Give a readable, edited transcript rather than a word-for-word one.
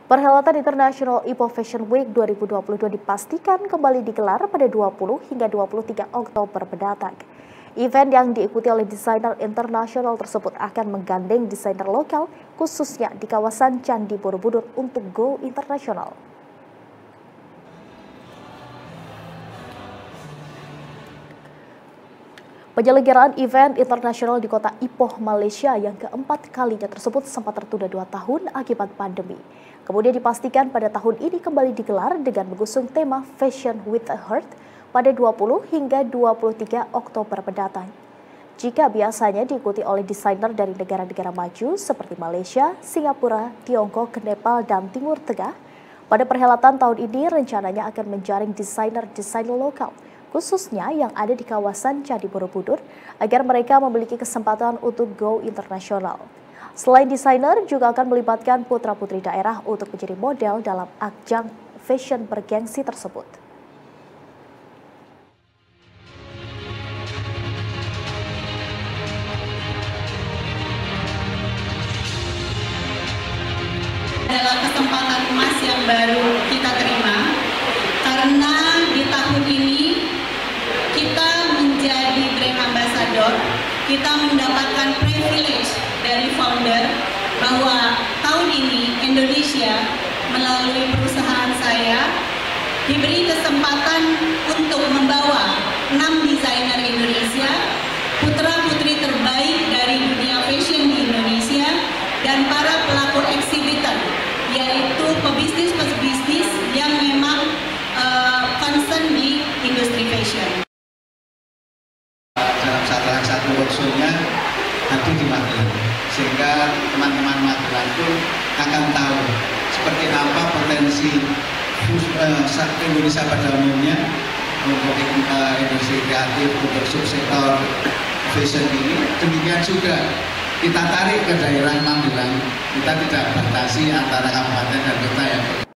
Perhelatan International Ipoh Fashion Week 2022 dipastikan kembali digelar pada 20 hingga 23 Oktober mendatang. Event yang diikuti oleh desainer internasional tersebut akan menggandeng desainer lokal, khususnya di kawasan Candi Borobudur untuk go internasional. Penyelenggaraan event internasional di kota Ipoh, Malaysia yang keempat kalinya tersebut sempat tertunda 2 tahun akibat pandemi. Kemudian dipastikan pada tahun ini kembali digelar dengan mengusung tema Fashion with a Heart pada 20 hingga 23 Oktober mendatang. Jika biasanya diikuti oleh desainer dari negara-negara maju seperti Malaysia, Singapura, Tiongkok, Nepal, dan Timur Tengah, pada perhelatan tahun ini rencananya akan menjaring desainer-desainer lokal, khususnya yang ada di kawasan Candi Borobudur, agar mereka memiliki kesempatan untuk go internasional. Selain desainer, juga akan melibatkan putra-putri daerah untuk menjadi model dalam ajang fashion bergengsi tersebut. Adalah kesempatan emas yang baru kita terima, karena di tahun ini kita menjadi brand ambassador, kita mendapatkan privilege dari founder bahwa tahun ini Indonesia melalui perusahaan saya diberi kesempatan untuk membawa 6 desainer Indonesia, putra-putri terbaik dari dunia fashion di Indonesia, dan para pelaku eksibitor, yaitu pebisnis-pebisnis yang memang concern di industri fashion. Dalam satu workshopnya hadir di Magelang, sehingga teman-teman Magelang itu akan tahu seperti apa potensi Indonesia pada umumnya untuk industri kreatif, untuk subsektor fashion ini. Demikian juga kita tarik ke daerah Magelang, kita tidak batasi antara kabupaten dan kota ya.